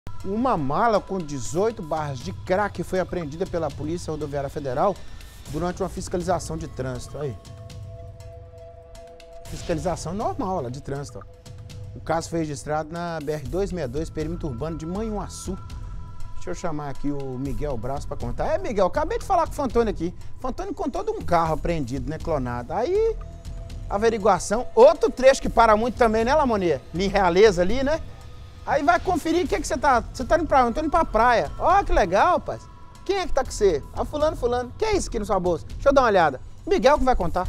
Uma mala com 18 barras de crack foi apreendida pela Polícia Rodoviária Federal durante uma fiscalização de trânsito. Aí. Fiscalização normal lá de trânsito. Ó. O caso foi registrado na BR-262, perímetro urbano de Manhuaçu. Deixa eu chamar aqui o Miguel Braz para contar. É, Miguel, acabei de falar com o Fantônio aqui. O Fantônio contou de um carro apreendido, né, clonado. Aí, averiguação. Outro trecho que para muito também, né, Lamonier? Em Realeza ali, né? Aí vai conferir o que você tá... Você tá indo pra onde? Eu tô indo pra praia. Ó, que legal, rapaz. Quem é que tá com você? Ah, fulano. Que é isso aqui na sua bolsa? Deixa eu dar uma olhada. Miguel que vai contar.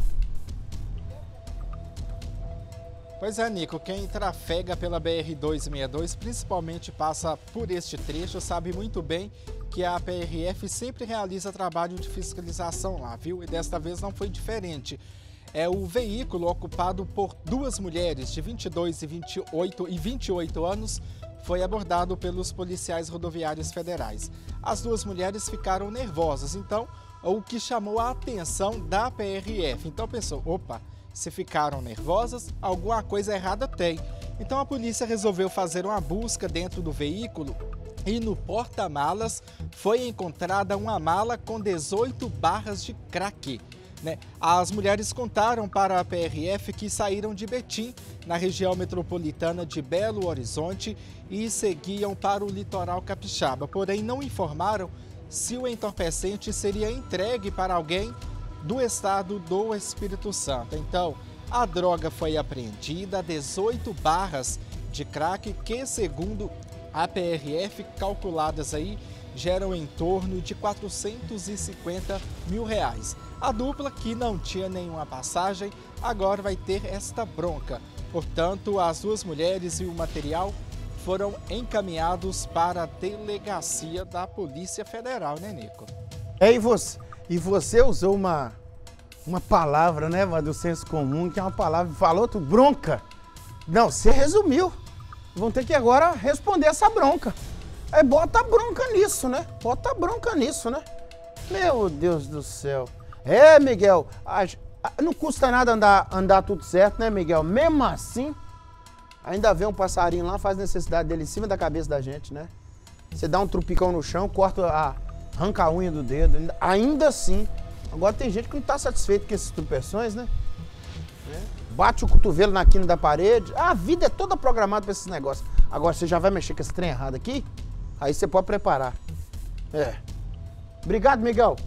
Pois é, Nico, quem trafega pela BR-262, principalmente passa por este trecho, sabe muito bem que a PRF sempre realiza trabalho de fiscalização lá, viu? E desta vez não foi diferente. É o veículo ocupado por duas mulheres de 22 e 28 anos foi abordado pelos policiais rodoviários federais. As duas mulheres ficaram nervosas, então, o que chamou a atenção da PRF. Então pensou, opa, se ficaram nervosas, alguma coisa errada tem. Então a polícia resolveu fazer uma busca dentro do veículo e no porta-malas foi encontrada uma mala com 18 barras de crack. As mulheres contaram para a PRF que saíram de Betim, na região metropolitana de Belo Horizonte, e seguiam para o litoral capixaba. Porém, não informaram se o entorpecente seria entregue para alguém do estado do Espírito Santo. Então, a droga foi apreendida, 18 barras de crack, que, segundo a PRF, calculadas aí, geram em torno de R$450 mil. A dupla, que não tinha nenhuma passagem, agora vai ter esta bronca. Portanto, as duas mulheres e o material foram encaminhados para a delegacia da Polícia Federal, né, Nico? E você usou uma palavra, né, do senso comum, que é uma palavra, falou tu bronca. Não, você resumiu. Vão ter que agora responder essa bronca. Aí bota bronca nisso, né? Bota bronca nisso, né? Meu Deus do céu. É, Miguel, não custa nada andar tudo certo, né, Miguel? Mesmo assim, ainda vê um passarinho lá, faz necessidade dele em cima da cabeça da gente, né? Você dá um trupicão no chão, arranca a unha do dedo, ainda assim. Agora tem gente que não tá satisfeito com essas tropeções, né? Bate o cotovelo na quina da parede. A vida é toda programada para esses negócios. Agora você já vai mexer com esse trem errado aqui? Aí você pode preparar. Obrigado, Miguel.